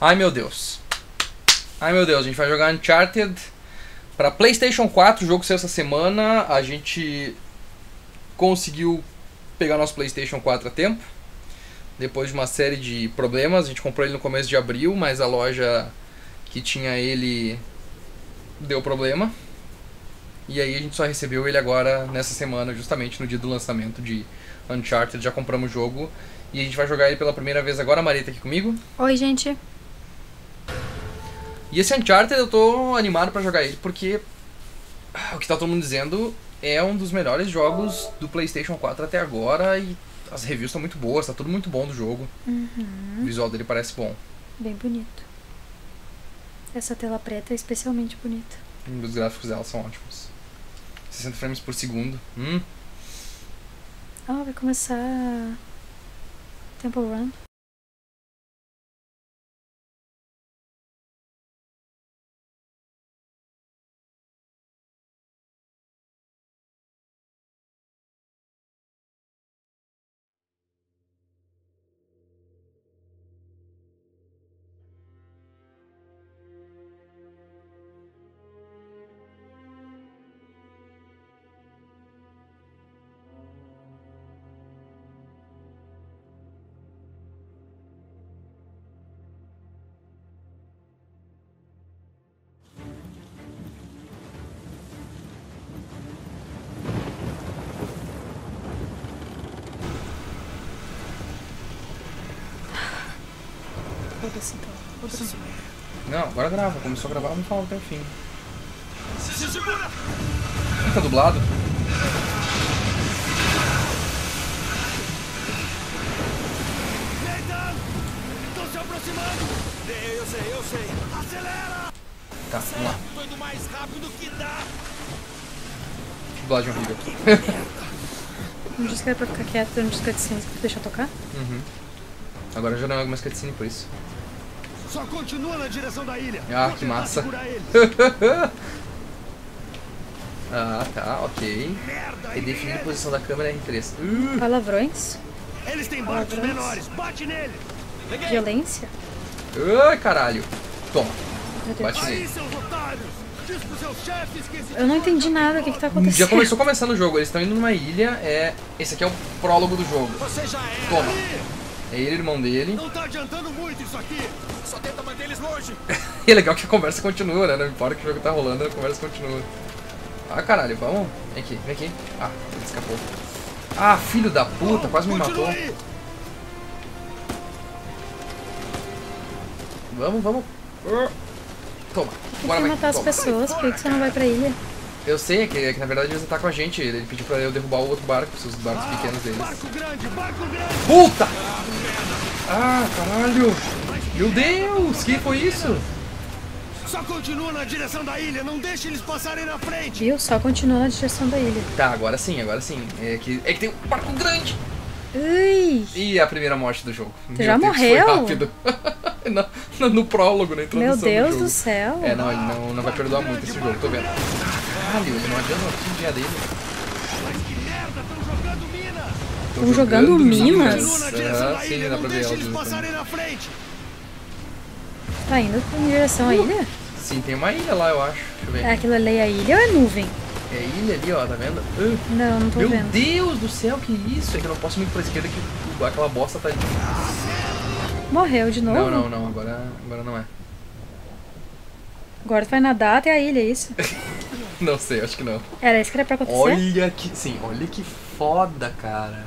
Ai meu Deus. Ai meu Deus, a gente vai jogar Uncharted pra PlayStation 4, o jogo saiu essa semana. A gente conseguiu pegar nosso PlayStation 4 a tempo. Depois de uma série de problemas, a gente comprou ele no começo de abril, mas a loja que tinha ele deu problema. E aí a gente só recebeu ele agora nessa semana, justamente no dia do lançamento de Uncharted. Já compramos o jogo e a gente vai jogar ele pela primeira vez agora. A Maria tá aqui comigo. Oi, gente. E esse Uncharted eu tô animado pra jogar ele porque o que tá todo mundo dizendo é um dos melhores jogos do PlayStation 4 até agora e as reviews estão muito boas, tá tudo muito bom do jogo. O visual dele parece bom. Bem bonito. Essa tela preta é especialmente bonita. Os gráficos dela são ótimos. 60 frames por segundo. Ah, vai começar Temple Run. Foda-se então. Foda-se. Não, agora grava. Começou a gravar, vamos falar até o fim. Tá dublado? Nathan! Estão se aproximando! Eu sei. Acelera! Tá, vamos lá. Tô indo mais rápido que dá! Dublagem horrível. Não disse que era pra ficar quieto durante os cutscenes pra deixar tocar? Agora já não é mais cutscene por isso. Só continua na direção da ilha! Ah, Vou que tentar massa. segurar eles. Ah, tá, ok. Merda! Redefinir a posição da câmera R3. Palavrões? Eles têm barcos Palavrões. menores! Bate nele! Violência? Ai, caralho. Toma, Meu Deus. bate Aí, nele. seus otários! Diz pros seus chefes que esse Eu não entendi nada, o que tá acontecendo? Já começou começando o jogo, eles estão indo numa ilha, esse aqui é o prólogo do jogo. Você já é! Toma. Ali! É ele, irmão dele. Não tá adiantando muito isso aqui! Só tenta manter eles longe! E é legal que a conversa continua, né? Não importa que o jogo tá rolando, a conversa continua. Ah, caralho, vamos. Vem aqui. Ah, ele escapou. Ah, filho da puta, quase me Continua matou. aí. Vamos. Toma. Você Bora, quer vai. matar as Toma. pessoas, por que você não vai pra ilha? Eu sei, é que na verdade eles tá com a gente. Ele pediu pra eu derrubar o outro barco, os barcos pequenos deles. Barco grande! Puta! Ah, caralho! Meu Deus, que foi isso? Só continua na direção da ilha, não deixe eles passarem na frente! Viu? Só continua na direção da ilha. Tá, agora sim. É que tem um barco grande! Ui! E a primeira morte do jogo. Você já Deus, morreu? Foi rápido. no prólogo, na introdução Meu Deus do jogo. do céu! É, não, ele não vai perdoar muito esse jogo, tô vendo. Caralho, ele não adianta o dia dele. Mas que merda, estão jogando mina! Tão jogando minas? Continua na direção da sim, ilha, dá não pra ver deixe elas eles lutando. passarem na frente! Tá indo em direção à ilha? Sim, tem uma ilha lá, eu acho. Deixa eu ver. É aquilo ali é a ilha ou é nuvem? É ilha ali, ó, tá vendo? Não, não tô Meu vendo. Deus do céu, que isso? É que eu não posso ir muito pra esquerda que aquela bosta tá ali. Morreu de novo? Não, agora não é. Agora tu vai nadar até a ilha, é isso? Não sei, acho que não. Era isso que era pra acontecer? Olha que foda, cara.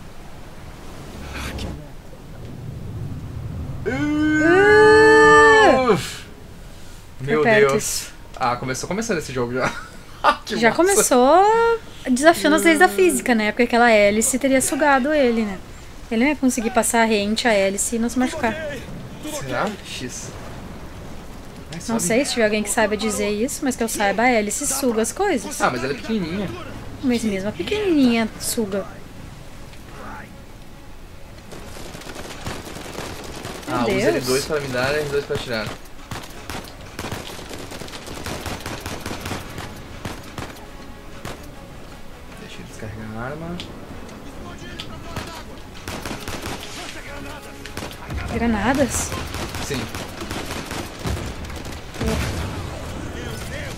Meu perto Deus. isso. Ah, começando esse jogo já. Que Já massa. começou desafiando as leis da física, né? Porque aquela hélice teria sugado ele, né? Ele não ia conseguir passar rente a hélice e não se machucar. Será? X. Ai, Não sobe. sei se tiver alguém que saiba dizer isso, mas que eu saiba, a hélice suga as coisas. Ah, mas ela é pequenininha. Mas mesmo a pequenininha suga. Meu Ah, usa Deus. L2 para me dar e R2 para tirar. Deixa ele descarregar a arma. Granadas? Sim.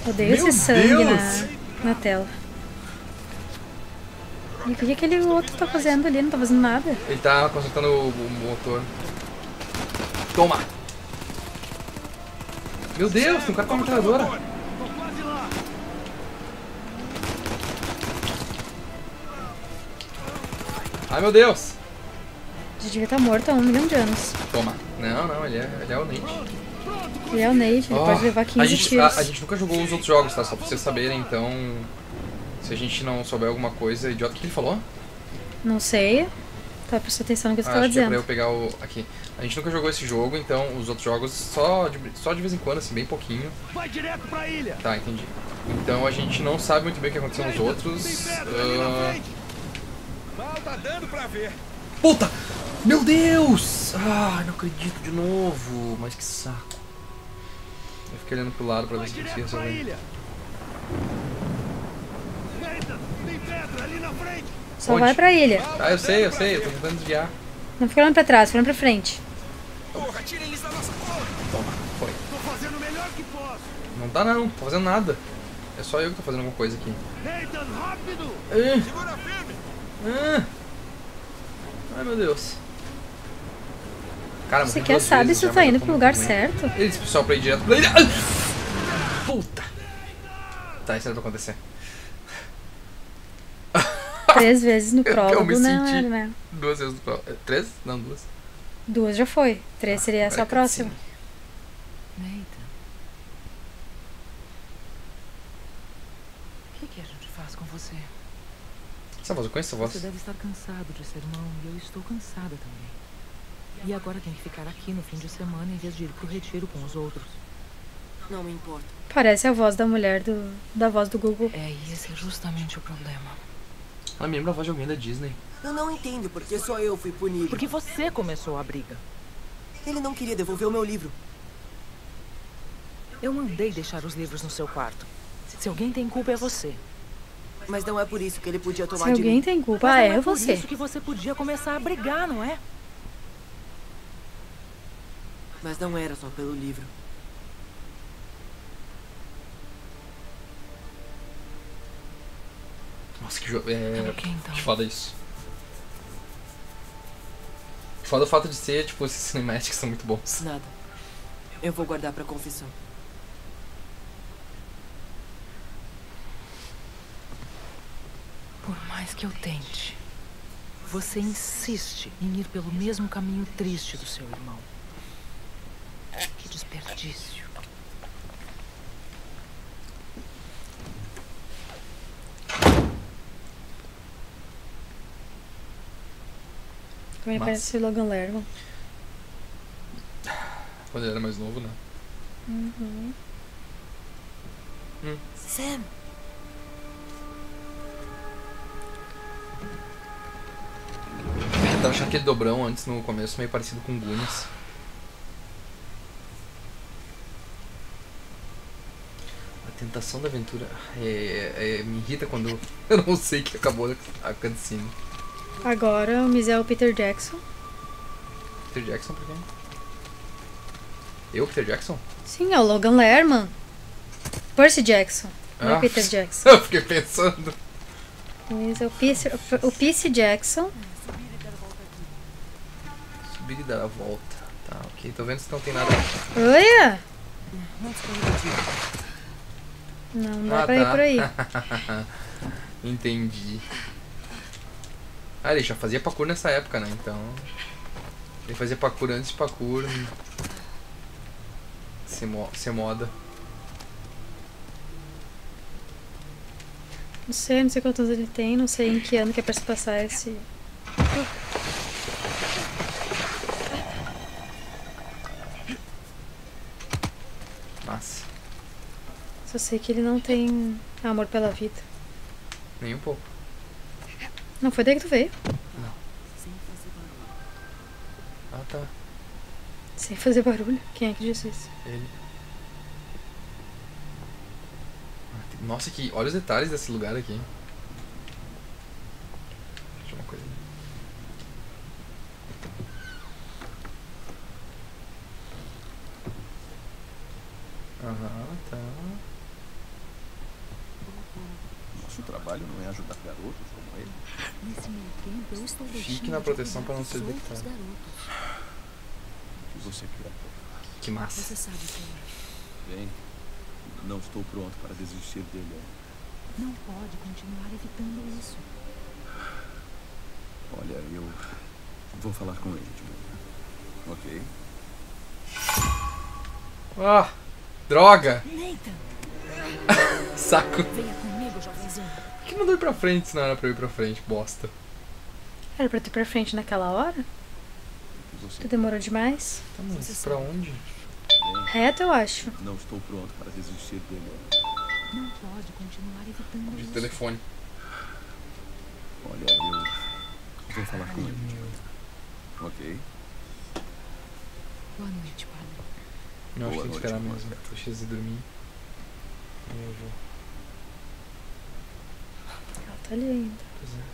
Odeio Meu esse sangue Deus! na tela. E o que aquele outro tá fazendo ali? Não tá fazendo nada. Ele tá consertando o motor. Toma! Meu Deus, tem um cara com uma metralhadora. Tô quase lá. Ai, meu Deus! Já devia estar morto há 1 milhão de anos. Toma. Não, ele é o Nate. Ele é o Nate, ele pode levar 15 tiros. A gente nunca jogou os outros jogos, tá? Só pra vocês saberem, então... Se a gente não souber alguma coisa... Idiota, o que ele falou? Não sei. Tá prestando atenção no que você tava Acho que é pra dizendo. eu pegar o... Aqui. A gente nunca jogou esse jogo, então os outros jogos só de vez em quando, assim, bem pouquinho. Vai direto pra ilha. Tá, entendi. Então a gente não sabe muito bem o que aconteceu nos outros. Tem pedra ali na frente. Mal tá dando pra ver. Puta! Meu Deus! Ah, não acredito de novo. Mas que saco. Eu fiquei olhando pro lado pra ver Vai se conseguia direto pra resolver. ilha. Eita, tem pedra ali na frente. Só Onde? vai pra ilha. Ah, eu sei, eu tô tentando desviar. Não fica olhando pra trás, fica olhando pra frente. Porra, tira eles da nossa cola. Toma, foi. Tô fazendo o melhor que posso. Não dá não tô fazendo nada. É só eu que tô fazendo alguma coisa aqui. Nathan, rápido. Ah, Segura firme. ah. Ai, meu Deus. Cara, Você morri quer duas sabe vezes se já, tu tá mas eu indo tô pro muito lugar ruim. certo? Ele disse pro pessoal pra ir direto pra ilha. Ah! Puta. Tá, isso era pra acontecer. 3 vezes no Eu me prólogo, né? senti. né? 2 vezes no... 3? Não, 2. 2 já foi. 3 seria essa a Agora é próxima. Nathan. O que a gente faz com você? Essa voz, eu conheço essa voz. Você deve estar cansado de ser irmão e eu estou cansada também. E agora tem que ficar aqui no fim de semana em vez de ir pro retiro com os outros. Não me importa. Parece a voz da mulher da voz do Google. É, e esse é justamente o problema. Ela me lembra a voz de alguém da Disney. Eu não entendo porque só eu fui punido. Porque você começou a briga. Ele não queria devolver o meu livro. Eu mandei deixar os livros no seu quarto. Se alguém tem culpa, é você. Mas não é por isso que ele podia Se tomar de alguém mim. tem culpa, Mas não é por você. isso que você podia começar a brigar, não é? Mas não era só pelo livro. Nossa, que jogo. Ok, então. Que foda isso. Que foda o fato de ser, tipo, esses cinemáticos são muito bons. Nada. Eu vou guardar pra confissão. Por mais que eu tente, você insiste em ir pelo mesmo caminho triste do seu irmão. Que desperdício. Também Massa. parece o Logan Lerman. Quando ele era mais novo, né? Sam! Eu tava achando aquele dobrão antes no começo meio parecido com Goonies. A tentação da aventura me irrita quando eu não sei que acabou a cutscene. Agora o Miz é o Peter Jackson. Peter Jackson por quê? Eu, Peter Jackson? Sim, é o Logan Lerman. Percy Jackson. Não é Ah. o Peter Jackson. Eu fiquei pensando. O Miz é o Percy Jackson. Subir e dar a volta. Tá, ok. Tô vendo se não tem nada. Olha! Não desconhecido. Não dá pra ir por aí. Entendi. Ah, ele já fazia parkour nessa época, né? Então. Ele fazia parkour antes de parkour. Ser moda. Não sei quantos anos ele tem, não sei em que ano que é pra se passar esse. Massa. Só sei que ele não tem amor pela vida. Nem um pouco. Não foi daí que tu veio? Ah, tá. Sem fazer barulho. Quem é que disse isso? Ele. Nossa, que olha os detalhes desse lugar aqui. Deixa eu uma coisa. Aham, tá. Seu trabalho não é ajudar garotos como ele? Nesse meio tempo, eu estou Fique deixando na de proteção cuidar para não dos ser outros detectado. garotos. O que você quer? Que massa. Você sabe quem é. Bem, não estou pronto para desistir dele. Não pode continuar evitando isso. Olha, eu vou falar com ele de manhã. Ok? Ah, droga! Nathan, Saco. venha comigo, jovenzinho. Por que mandou ir pra frente se não era pra eu ir pra frente? Bosta. Era pra tu ir pra frente naquela hora? O que você Tu demorou demais? Tá, mas pra onde? Bem, Reto, eu acho. não estou pronto para desistir dele. Não pode continuar evitando De isso. telefone. Olha, eu vou falar com ele de manhã. Ok? Boa noite, padre. Não, acho que tem Boa que noite, esperar amor. mesmo. Tô cheio de dormir. Aí eu vou. Ela tá ali ainda. Pois é.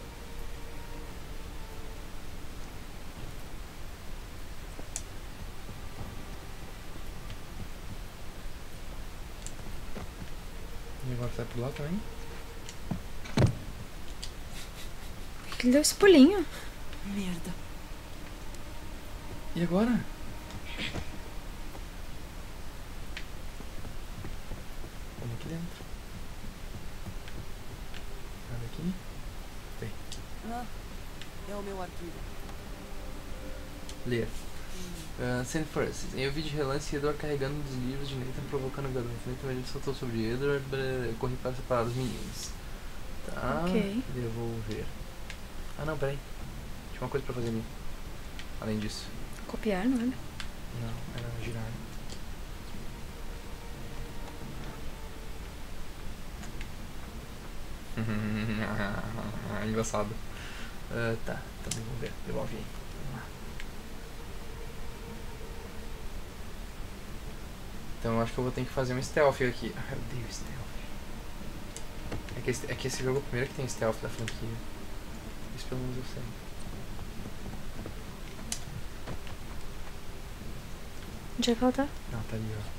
E agora sai por lá também? Por que ele deu esse pulinho? Merda. E agora? Vamos aqui dentro. Nada aqui. Ah, é o meu arquivo. Ler. St. Francis. Em um vídeo de relance, Edward carregando os livros de Nathan, provocando o garoto. Nathan ele soltou sobre Edward, eu corri para separar os meninos. Tá. Ok. Devolver. Ah não, peraí. Tinha uma coisa pra fazer ali. Além disso. Copiar, não era? Não, era girar. Engraçado. Tá, então devolver. Devolve aí. Vamos lá. Então eu acho que eu vou ter que fazer um stealth aqui. Ah, eu odeio stealth. É que esse jogo é o primeiro que tem stealth da franquia. Isso pelo menos eu sei. Onde é que ela tá? Não, tá ali, ó.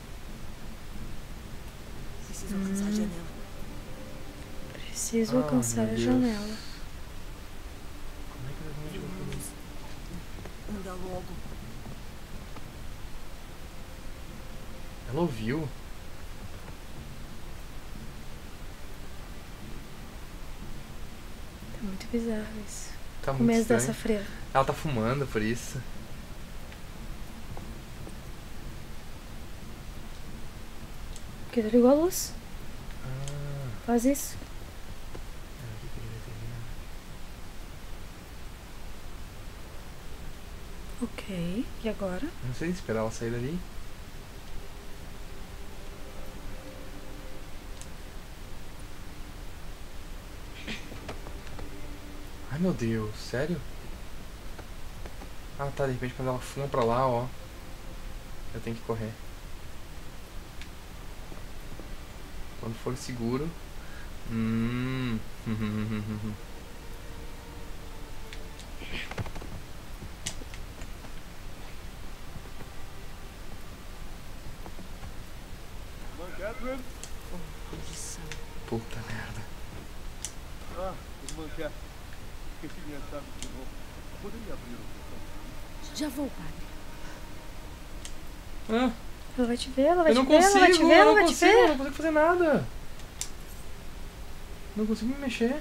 Preciso alcançar a janela. Preciso Ah, alcançar meu a Deus. janela. Como é que eu realmente vou fazer isso? Anda logo. Ela ouviu? Tá muito bizarro isso. Tá muito Começo estranho. dessa freira. Ela tá fumando, por isso. Porque tu ligou a luz. Ah, Faz isso. era aqui que eu devia terminar. Ok. E agora? Não sei, esperar ela sair dali. Ai meu Deus, sério? Ah tá, de repente quando ela fuma pra lá, ó. Eu tenho que correr. Quando for seguro. Catherine? Maldição. Puta merda. Ah, irmã Cat. Esqueci minha chave de novo. Poderia abrir o portão? Já vou, padre. Ah, Ela vai te ver, ela vai eu te não ver, ela vai te consigo, ver, eu ela não vai te consigo, eu ver. não consigo fazer nada. Não consigo me mexer.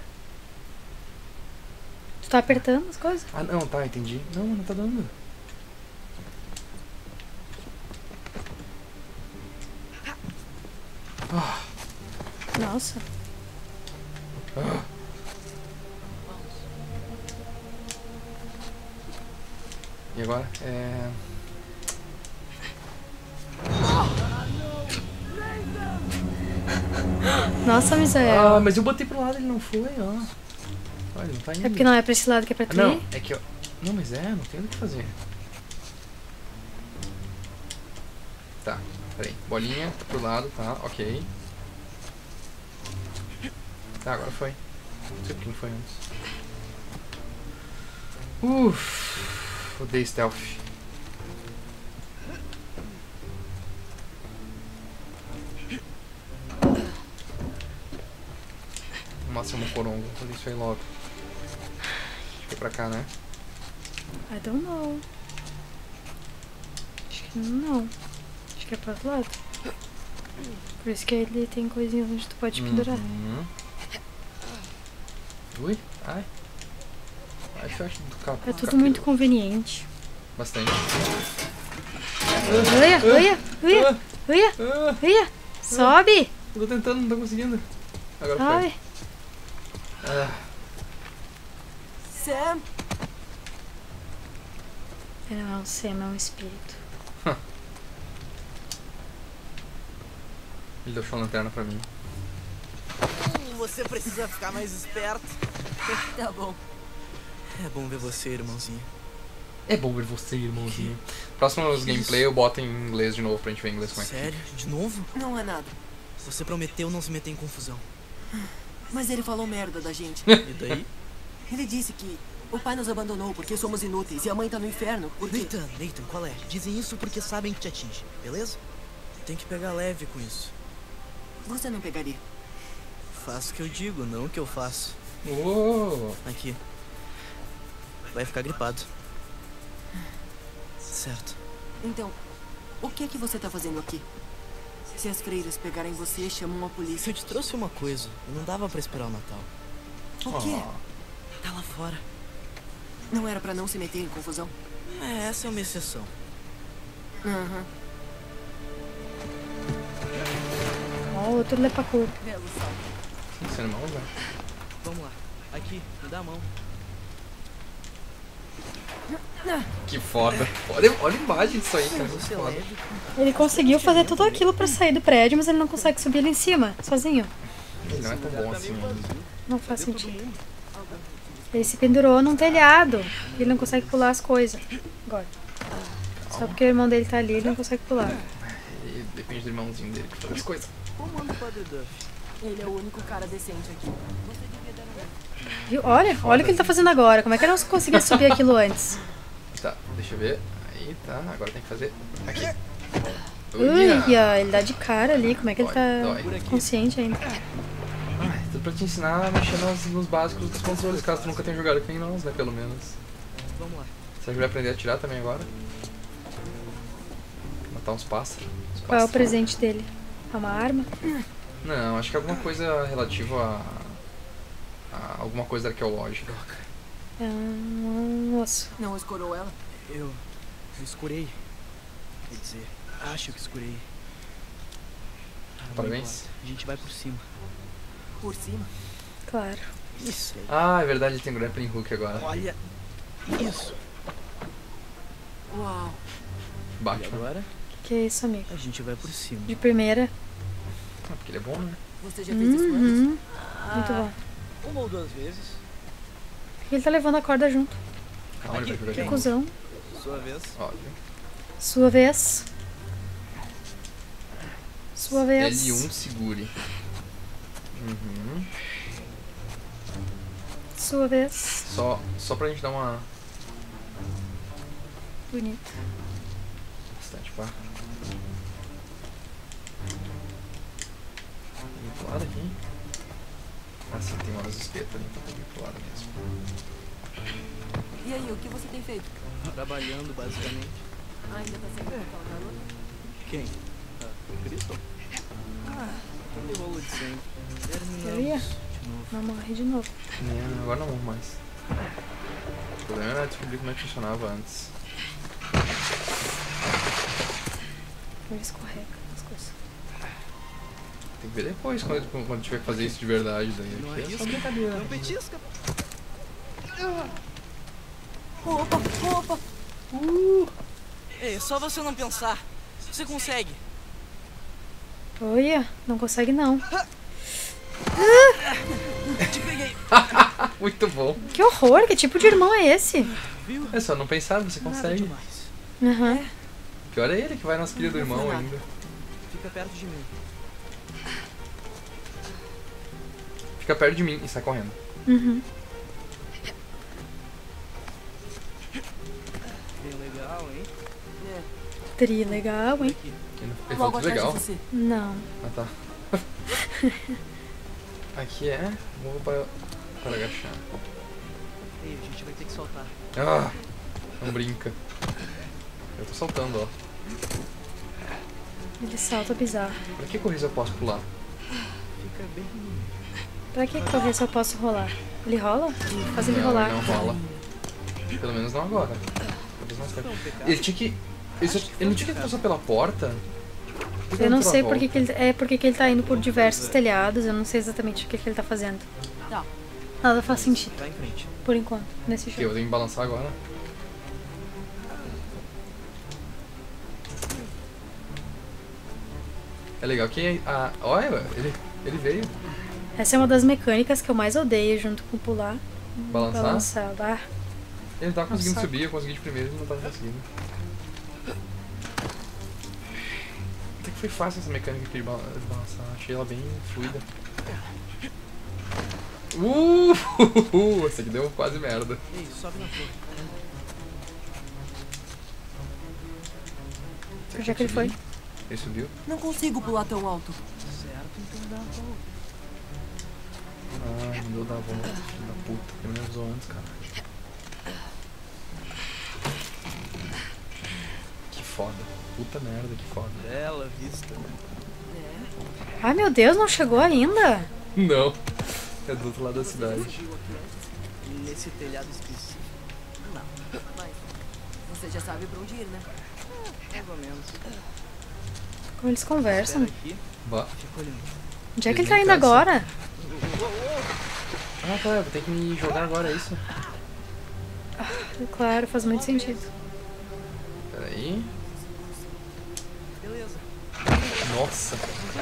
Tu tá apertando as coisas? Ah não, tá, entendi. Não, não tá dando. Nossa. E agora? Nossa, Misael. Ah, mas eu botei pro lado, ele não foi, ó. Olha, ele não tá indo. É porque não é pra esse lado que é pra tu Não, ir? é que eu... Não, mas não tem o que fazer. Tá, peraí. Bolinha pro lado, tá, ok. Tá, agora foi. Não sei por que não foi antes. Odeio stealth. Vou Nossa, é um corongo. Vou fazer isso aí logo. Acho que é pra cá, né? I don't know. Acho que não. Acho que é pro outro lado. Por isso que ele tem coisinhas onde tu pode pendurar. Uhum. Ui, ai. Acho que do carro. É tudo muito conveniente. Bastante. Uia! Sobe! Eu tô tentando, não tô conseguindo. Agora foi. Ai. Sam! Ele não é um Sam, é um espírito. Ele deixou a lanterna pra mim. Você precisa ficar mais esperto. Tá bom. É bom ver você, irmãozinho. É bom ver você, irmãozinho. Próximos gameplay eu boto em inglês de novo pra gente ver em inglês como é que Sério? De novo? Não é nada. Você prometeu não se meter em confusão. Mas ele falou merda da gente. E daí? Ele disse que o pai nos abandonou porque somos inúteis e a mãe tá no inferno porque... Nathan, qual é? Dizem isso porque sabem que te atinge, beleza? Tem que pegar leve com isso. Você não pegaria. Faço o que eu digo, não o que eu faço. Oh. Aqui. Vai ficar gripado. Certo. Então, o que é que você tá fazendo aqui? Se as freiras pegarem você, chamam a Se polícia. eu te trouxe uma coisa, e não dava pra esperar o Natal. O quê? Tá lá fora. Não era pra não se meter em confusão? É, essa é uma exceção. Aham. Ó, outro lepacur. Belo salto. Isso é irmão, velho. Vamos lá. Aqui, me dá a mão. Que foda. Olha a imagem disso aí, cara. Você é Foda. leve. Ele conseguiu fazer tudo aquilo pra sair do prédio, mas ele não consegue subir ali em cima, sozinho. Ele não é tão bom assim. Não faz sentido. Ele se pendurou num telhado. E ele não consegue pular as coisas. Agora. Só porque o irmão dele tá ali, ele não consegue pular. E depende do irmãozinho dele pra fazer as coisas. Como anda o Padre Duff? Ele é o único cara decente aqui. Viu? Olha o que ele tá fazendo agora. Como é que ele não conseguia subir aquilo antes? Tá, deixa eu ver. Aí, tá. Agora tem que fazer aqui. Uia, ele dá de cara ali. Como é que ele tá Dói. consciente ainda? Ai, tudo pra te ensinar a mexer nos básicos dos controles, caso tu nunca tenha jogado aqui em nós, né, pelo menos. Vamos lá. Será que vai aprender a atirar também agora? Matar uns pássaros. Qual é o presente dele? É uma arma? Não, acho que é alguma coisa relativa a alguma coisa arqueológica. É um osso. Não escorou ela? Eu escurei. Quer dizer, acho que escurei. Parabéns. A gente vai por cima. Por cima? Claro. Isso aí. Ah, é verdade, ele tem um grappling hook agora. Olha isso. Uau. E Batman. agora Que é isso, amigo? a gente vai por cima. De primeira. Ah, porque ele é bom, né? Você já fez isso antes? Uhum. Muito bom. Uma ou duas vezes. Por que ele tá levando a corda junto? Calma, ele vai jogar de Que novo. cuzão. Sua vez. Óbvio. Sua vez. Sua vez. L1 segure. Uhum. Sua vez. Só pra gente dar uma... Bonito. Bastante pá. Vem pro lado aqui. Ah, sim, tem umas espetas ali, então tem que ir pro lado mesmo. E aí, o que você tem feito? Trabalhando, basicamente. Ainda tá sendo aquela garota? Quem? Ah, Crystal? Aquele rolo de sempre. Eu ia. Terminamos de novo. Não morre de novo. Não, agora não vamos mais. O problema era descobrir como é que funcionava antes. Ele escorrega as coisas. Tem que ver depois, quando tiver que fazer isso de verdade. Daí. Não Aqui é só arrisca. brincadeira. Não petisca. Opa, opa! É só você não pensar. Você consegue. Olha, não consegue não. Te peguei. Muito bom. Que horror, que tipo de irmão é esse? Viu? É só não pensar, você Nada consegue. demais. Aham. Pior é ele que vai nas pilhas do Não foi irmão nada. ainda. Fica perto de mim. Fica perto de mim e sai correndo. Uhum. Bem legal, hein? É, Tri legal, hein? Aqui. Ele logo falou tudo atrás legal. de você. Não. Ah, tá. Aqui é. Vou para agachar. Ei, a gente vai ter que soltar. Ah! Não brinca. Eu tô saltando, ó. Ele salta bizarro. Pra que correr se eu posso pular? Fica bem... Pra que correr se eu posso rolar? Ele rola? Faz ele Não, rolar. ele não rola. Pelo menos não agora. Talvez mais tarde. Ele tinha que... Ele não tinha que passar pela porta? Por que Eu não ele deu a sei volta? porque que ele tá indo por diversos telhados. Eu não sei exatamente o que ele tá fazendo. Tá. Nada faz sentido, Vai em frente. por enquanto, nesse O quê? Eu jogo. tenho que balançar agora? É legal que... olha, ele veio. Essa é uma das mecânicas que eu mais odeio, junto com pular. Balançar? Balançar. Ah, Ele tava conseguindo Nossa. subir, eu consegui de primeiro e ele não tava conseguindo. Até que foi fácil essa mecânica aqui de balançar. Achei ela bem fluida. Essa aqui deu quase merda. Ei, sobe na torre. onde é que ele foi? Ele subiu? Não consigo pular tão alto. Certo, então dá a volta. Ai, não deu da volta, filho da puta. Ele me avisou antes, cara. Que foda. Puta merda, que foda. Bela vista. Ai meu Deus, não chegou ainda? Não. É do outro lado da cidade. Nesse telhado específico. Mas você já sabe pra onde ir, né? Mais ou menos. Como eles conversam? Espera aqui, Bah. fica olhando. Onde é que ele Eles tá nem indo cansam. agora? Ah, tá, eu vou ter que me jogar agora, é isso? Claro, faz muito sentido. Peraí. Beleza. Nossa.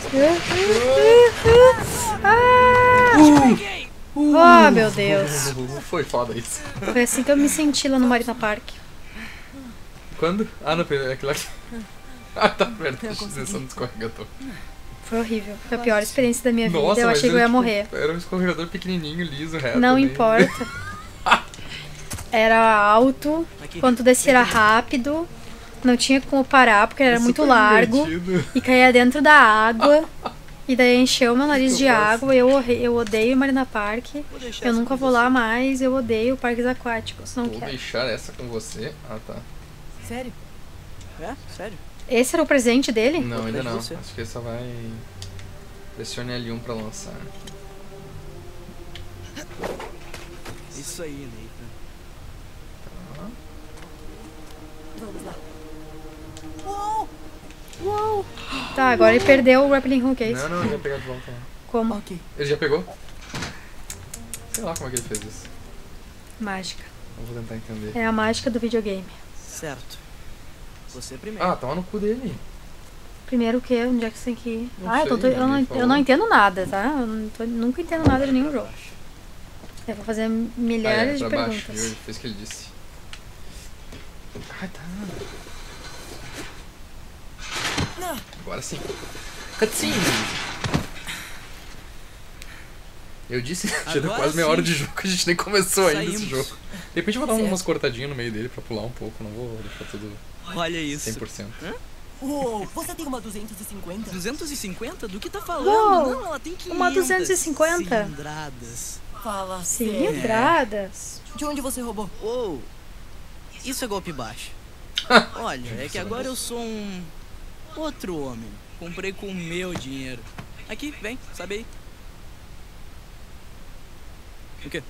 Oh, meu Deus. Foi foda isso. Foi assim que eu me senti lá no Marina Park. Quando? Ah, não, é aquilo aqui. Ah, tá perto da sessão do escorregador. Foi horrível. Foi a pior experiência da minha vida. Nossa, Eu mas achei que eu era, ia tipo, morrer. Era um escorregador pequenininho, liso, reto. Não ali. importa. Era alto, Aqui. quando descia era rápido, não tinha como parar porque era É muito super largo divertido. e caía dentro da água. E daí encheu meu nariz de Eu gosto. água. Eu odeio Marina Park. Vou deixar Eu essa nunca com vou lá você. mais. Eu odeio parques aquáticos. Não Vou quero. deixar essa com você. Ah, tá. Sério? É? Sério? Esse era o presente dele? Não, ainda não. Você. Acho que ele só vai... Pressione L1 pra lançar. Isso aí, Nathan. Vamos lá. Uou! Tá, agora ele perdeu o grappling hook, é isso? Não, não, ele vai pegar de volta lá. Como? Ok. Ele já pegou? Sei lá como é que ele fez isso. Mágica. Eu vou tentar entender. É a mágica do videogame. Certo. Você primeiro. Ah, toma no cu dele. Primeiro o quê? Onde é que você tem que ir? Não Ah, sei, eu ele não falou. entendo nada, tá? Nunca entendo nada de nenhum jogo. Eu vou fazer milhares de pra baixo, perguntas. viu? Fez o que ele disse. Ah, tá. Agora sim. Cutscene! Eu disse, já deu Agora quase meia sim. hora de jogo, a gente nem começou ainda esse Saímos. jogo. De repente eu vou dar Certo. umas cortadinhas no meio dele pra pular um pouco, não vou deixar tudo Olha isso. 100%. Uou, você tem uma 250? 250? Do que tá falando? Uou, Não, ela tem 500. uma 250? Cilindradas. Fala sério. Cilindradas. De onde você roubou? Uou. Isso é golpe baixo. Olha, é que agora eu sou um... outro homem. Comprei com o meu dinheiro. Aqui, vem, sabe aí. O quê?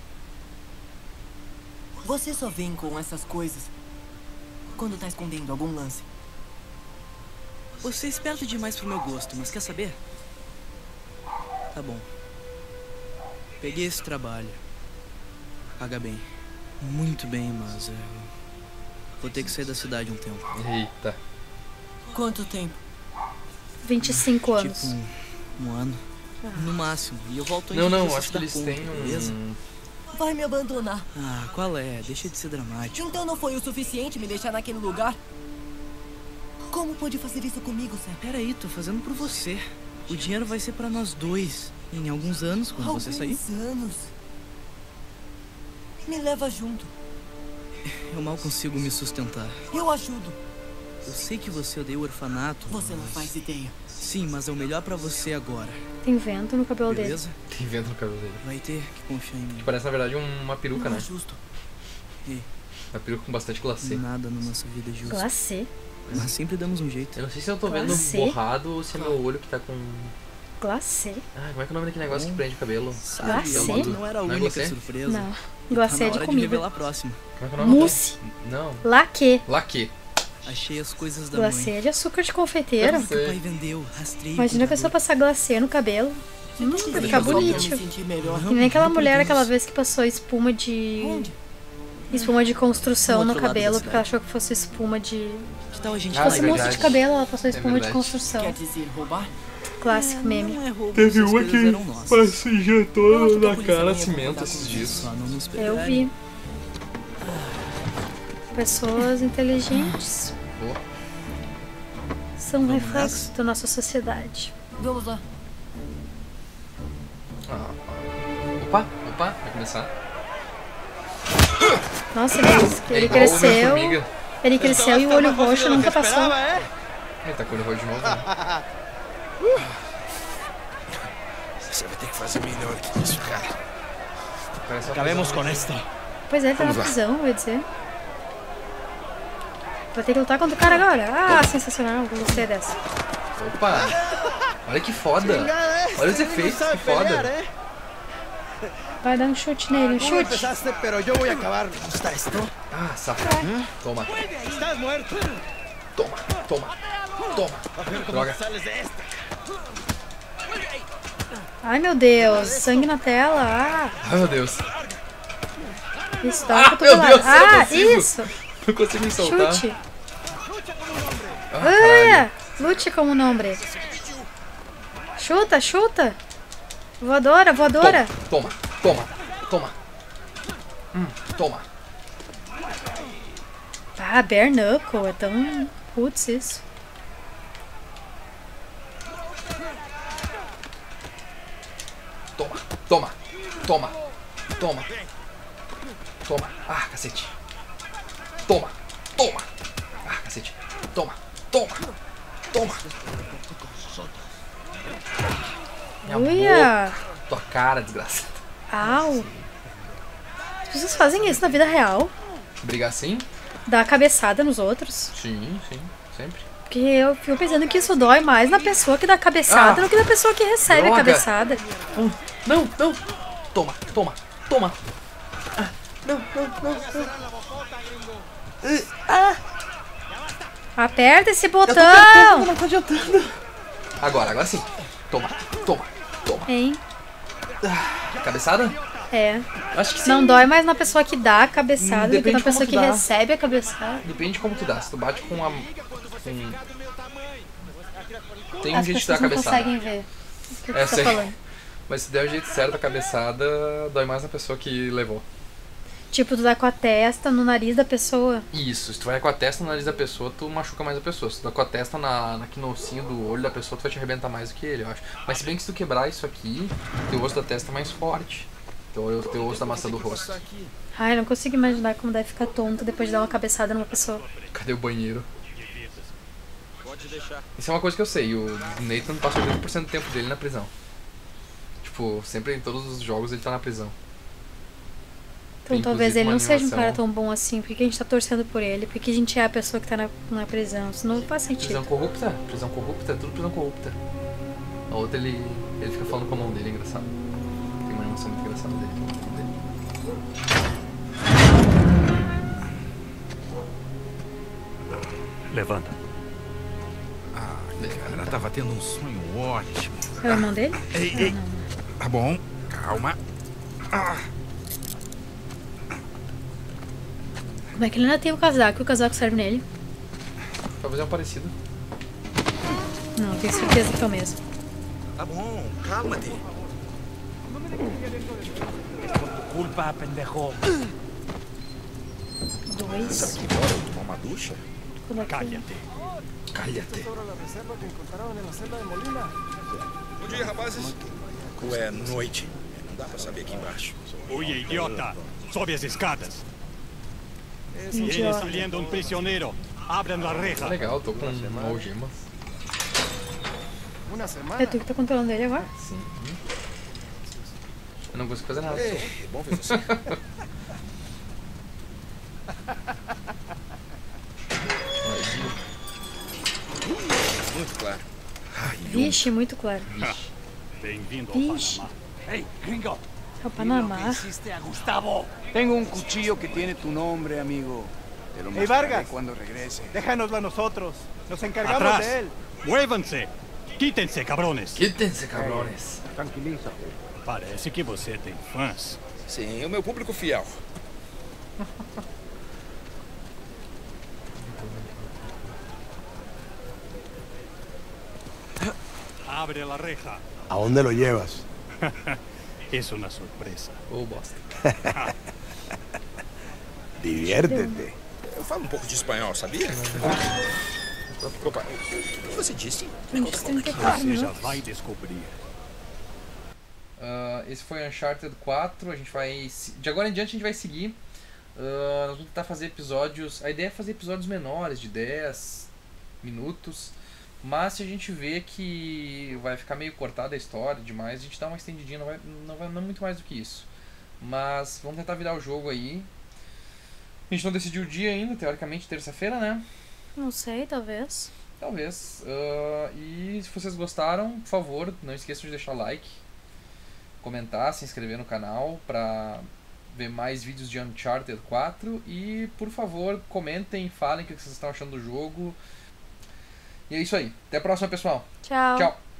Você só vem com essas coisas quando tá escondendo algum lance. Você é esperto demais pro meu gosto, mas quer saber? Tá bom. Peguei esse trabalho. Paga bem. Muito bem, mas eu vou ter que sair da cidade um tempo. Eita. Quanto tempo? 25 anos. Tipo um ano. No máximo. E eu volto Não, antes de não, você acho se que dar eles conta, têm beleza? Vai me abandonar. Ah, qual é? Deixa de ser dramático. Então não foi o suficiente me deixar naquele lugar? Como pôde fazer isso comigo, Sam? Peraí, tô fazendo por você. O dinheiro vai ser pra nós dois. Em alguns anos, quando você sair. Alguns anos. Me leva junto. Eu mal consigo me sustentar. Eu ajudo. Eu sei que você odeia o orfanato. Você não mas- faz ideia. Sim, mas é o melhor pra você agora. Tem vento no cabelo dele. Beleza? Tem vento no cabelo dele. Vai ter que confiar em mim. Que parece, na verdade, uma peruca, Não é né? justo. Uma peruca com bastante glacê. Nada na nossa vida é justo. Glacê. Mas sempre damos um jeito. Eu não sei se eu tô vendo Glacê? borrado ou se é meu olho que tá com... Glacê? Ah, como é que é o nome daquele negócio que prende o cabelo? Sabe, Glacê? não era a Não é única glacê? surpresa. Não. Tá Glacê na é de hora comida. revelar a próxima. Como é que é o nome? Mousse. Não. Laque. Laque. Achei as coisas da Glacê mãe. é de açúcar de confeiteiro. Eu Que o pai vendeu, rastrei. Imagina a pessoa passar glacê no cabelo. Vai ficar Deixa eu só Eu me bonito. sentir melhor. E nem aquela Juro por mulher Deus. aquela vez que passou espuma de... Onde? Espuma de construção No no outro lado da cabelo, porque ela cidade. achou que fosse espuma de... Que tal a gente Ah, Se fosse é mousse verdade. de cabelo, ela passou É espuma de verdade. construção. Quer dizer, roubar? Clássico meme. Não é roubo, essas coisas eram nossas. se Eu acho injetou que a polícia não ia cimento concordar esses com dias. Só não nos Eu pegarem. vi. Pessoas inteligentes Boa. são um Vamos reflexo nessa? da nossa sociedade. Vamos lá. Opa, vai começar. Nossa, ele igual o cresceu. Homem-Formiga. Ele cresceu e o olho roxo nunca passou. Ele tá com o olho roxo de novo, né? Você vai ter que fazer melhor que isso, cara. Parece uma Acabemos coisa- com esto. Pois é, ele tá na prisão, eu ia dizer. Vai ter que lutar contra o cara agora. Ah, sensacional, eu gostei dessa. Opa! Olha que foda! Olha os efeitos, que foda! Vai dar um chute nele, um chute. Empezaste, pero yo voy a acabar. ¿Gusta esto? Ah, safado. Toma, Estás muerto. toma. Droga. Sales de esta. Ai meu Deus, sangue na tela. Ah, Ai, meu Deus. isso dá uma Meu cotovelada. Deus, eu não Ah, consigo. isso. Não consigo me soltar. Chute. Ah, caralho. Lute como um homem. Chuta. Voadora. Toma. Toma. Ah, bare knuckle, é tão... Putz, isso. Toma. Ah, cacete. Toma. Ah, cacete. Toma. Minha Uia. boca. Tua cara, desgraçado. Au. As pessoas fazem isso na vida real. Brigar assim? Dar cabeçada nos outros. Sim, sempre. Porque eu fico pensando que isso dói mais na pessoa que dá cabeçada Ah. do que na pessoa que recebe Droga. a cabeçada. Não. Toma. Ah, não. Aperta esse Eu botão. tô apertando, não tá adiantando. Agora sim. Toma. Hein? Cabeçada? É. Acho que sim. Não dói mais na pessoa que dá a cabeçada do que Depende na de como pessoa tu que dá. recebe a cabeçada. Depende de como tu dá. Se tu bate com a... Tem um As jeito de dar pessoas a não cabeçada. conseguem ver o que É, tu tá sei. falando. Mas se der o jeito certo da cabeçada, dói mais na pessoa que levou. Tipo, tu dá com a testa no nariz da pessoa. Isso, se tu vai com a testa no nariz da pessoa, tu machuca mais a pessoa. Se tu dá com a testa aqui no ossinho do olho da pessoa, tu vai te arrebentar mais do que ele, eu acho. Mas se bem que se tu quebrar isso aqui, teu osso da testa é mais forte. Teu osso da maçã do rosto. Ai, não consigo imaginar como deve ficar tonto depois de dar uma cabeçada numa pessoa. Cadê o banheiro? Pode deixar. Isso é uma coisa que eu sei, o Nathan passa 80% do tempo dele na prisão. Tipo, sempre em todos os jogos ele tá na prisão. Então Tem, talvez inclusive, ele uma não seja um animação. cara tão bom assim. Por que a gente tá torcendo por ele? Por que a gente é a pessoa que tá na prisão? Isso não faz Prisão sentido. corrupta, tudo prisão corrupta. A outra ele fica falando com a mão dele, é engraçado. Tem uma animação muito engraçada dele com a mão dele. Levanta. Ah, cara, tava tendo um sonho ótimo. É o irmão dele? Ei. Tá bom, calma. Como é que ele ainda tem o casaco e o casaco serve nele? Talvez é um parecido. Não, tenho certeza que é o mesmo. Tá bom, calma-te. Culpa, pendejo. 2. Bora tomar uma ducha? Como é que é? Calha-te. Bom dia, rapazes. É noite. Não dá pra saber aqui embaixo. Oye, idiota. Sobe as escadas. Tienes Idiota. saliendo un prisionero. Abran la reja. Legal, tô com uma algema. É tu que tá controlando ele agora? Sim. Eu não consigo fazer nada. É bom ver você. Muito claro. Vixe, muito claro. Bem-vindo ao Vixe. Panamá. Hey, gringo. É o Panamá. Hiciste a Gustavo. Tengo un cuchillo que tiene tu nombre, amigo. Te lo Hey, mostraré Vargas. cuando regrese. Déjanoslo a nosotros. Nos encargamos Atrás. de él. Muévanse. Quítense, cabrones. Quítense, cabrones. Tranquiliza. Parece que você tem fãs. Sim, o meu público fiel. Abre la reja. ¿A dónde lo llevas? Es una sorpresa. Ô, bosta. Diviértete. Eu falo um pouco de espanhol, sabia? Opa, o que você disse? Uns 34 Você já minutos. vai descobrir. Esse foi Uncharted 4. A gente vai. De agora em diante a gente vai seguir. Nós vamos tentar fazer episódios. A ideia é fazer episódios menores, de 10 minutos. Mas se a gente vê que vai ficar meio cortada a história demais, a gente dá uma estendidinha, não muito mais do que isso. Mas vamos tentar virar o jogo aí. A gente não decidiu o dia ainda, teoricamente terça-feira, né? Não sei, talvez. Talvez. E se vocês gostaram, por favor, não esqueçam de deixar like, comentar, se inscrever no canal pra ver mais vídeos de Uncharted 4. E, por favor, comentem, falem o que vocês estão achando do jogo. E é isso aí. Até a próxima, pessoal. Tchau. Tchau.